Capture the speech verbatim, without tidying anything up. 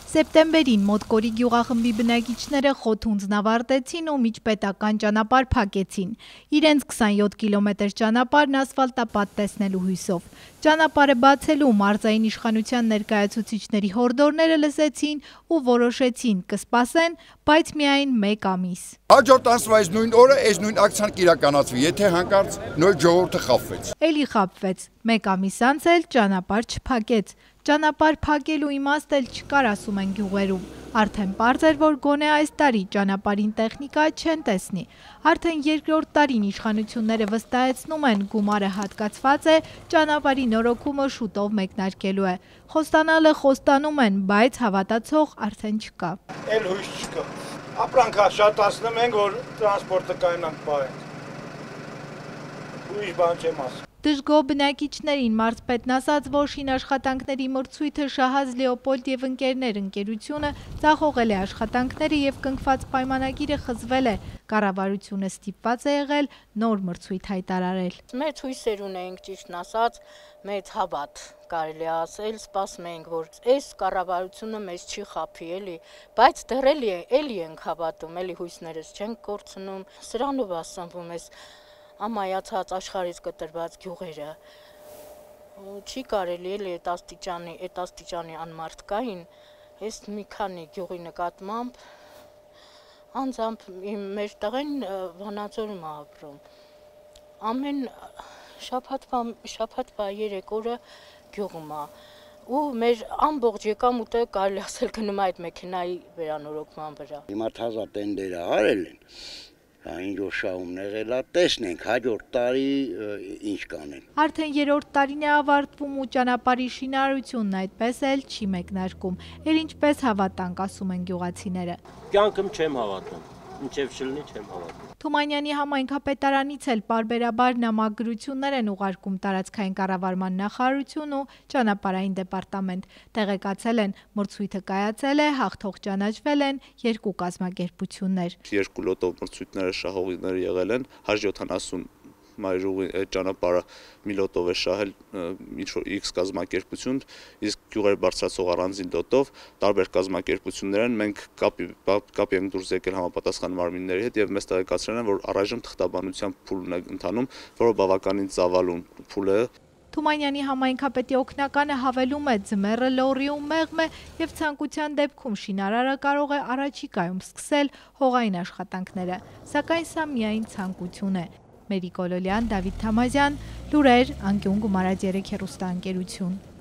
Սեպտեմբերին Մոտկորի գյուղախմբի բնակիչները խոթունձն ավարտեցին ու միջպետական ճանապարհ փակեցին։ Իրենց քսանյոթ կիլոմետր ճանապարհն ասֆալտապատ տեսնելու հույսով։ Ճանապարհը բացելու մարզային իշխանության ներկայացուցիչների հորդորները լսեցին ու որոշեցին կսպասեն, բայց միայն մեկ ամիս։ Հաջորդ ամսվա այս նույն օրը այս նույն ակցիան կիրականացվի, եթե հանկարծ նոր ժողովուրդը խաբվեց։ Էլի խաբվեց։ Մեկ ամիս անց էլ ճանապարհ չփակեց։ Ճանապարհ փակելու իմաստ էլ չկար, ասում են գյուղերում։ Արդեն պարզ էր, որ գոնե այս տարի ճանապարհին տեխնիկա չեն տեսնի։ Արդեն երկրորդ տարին իշխանությունները վստահեցնում են, գումարը հատկացված է, ճանապարհի նորոգումը շուտով մեկնարկելու է։ Խոստանալը խոստանում են, բայց հավատացող արդեն չկա։ Էլ հույս չկա։ Ապրանքա շատացնում ենք, որ տրանսպորտը կայանանք պահենք։ Ուրիշ բան չեմ ասում։ Դժգոհ բնակիչներին մարզպետն ասաց, որ շինաշխատանքների մրցույթը Շահազ Լեոպոլդ և ընկերներ ընկերությունը ձախողել է աշխատանքները և կնքված պայմանագիրը խզվել է։ Կառավարությունը ստիպված է եղել նոր մրցույթ հայտարարել։ Մեծ հույսեր ունենք, ճիշտն ասած, մեծ հավատ կարելի ասել, սպասում ենք, որ այս կառավարությունը մեզ չի խաբի, էլի, բայց դեռ էլի էլի ենք հավատում, էլի հույսներս չենք կորցնում։ Սրանով ասանվում ես ամայացած աշխարհից կտրված գյուղերը չի կարելի էլի այդ աստիճանի այդ աստիճանի անմարդկային այս մի քանի գյուղի նկատմամբ անձամբ մեր տղեն Վանաձորում է ապրում ամեն շաբաթվա շաբաթվա երեք օրը գյուղում է ու մեր ամբողջ եկամուտը կարելի ասել գնում է այդ մեքենայի վերանորոգման վրա։ Հիմա թազա տենդերը արել են Ինչ որ շահումն եղել է, տեսնենք հաջորդ տարի ինչ կանեն։ Արդեն երրորդ տարին է ավարտվում ու ճանապարհի շինարարությունն այդպես էլ չի մեկնարկում։ Էլ ինչպես հավատանք, ասում են գյուղացիները։ Կյանքım չեմ հավատում, ինչև չլինի չեմ հավատում։ Թումանյանի համայնքապետարանից էլ պարբերաբար նամակագրություններ են ուղարկում տարածքային կառավարման նախարարություն ու ճանապարհային դեպարտամենտ։ Տեղեկացել են, մրցույթը կայացել է, հաղթող ճանաչվել են երկու կազմակերպություններ։ Երկու լոտով մրցույթները շահողիները եղել են, հարյուր յոթանասուն մայրուղի այդ ճանապարհը մի լոտով է շահել ինչ-որ X կազմակերպություն, իսկ գյուղեր բարձրացող առանձին լոտով տարբեր կազմակերպություններ են, մենք կապի ենք դուրս եկել համապատասխան մարմինների հետ եւ մեզ տեղեկացրել են, որ առայժմ թղթաբանության փուլն է ընթանում, որը բավականին ծավալուն փուլ է։ Թումանյանի համայնքապետի օգնականը հավելում է, ձմեռը լոռի ու մեղմ է եւ ցանկության դեպքում շինարարը կարող է առաջիկայում սկսել հողային աշխատանքները, սակայն սա միայն ցանկություն է։ Մերիկ Օլոլյան, Դավիթ Թամազյան, լուրեր, անկյուն գումարած երեք հեռուստաընկերություն։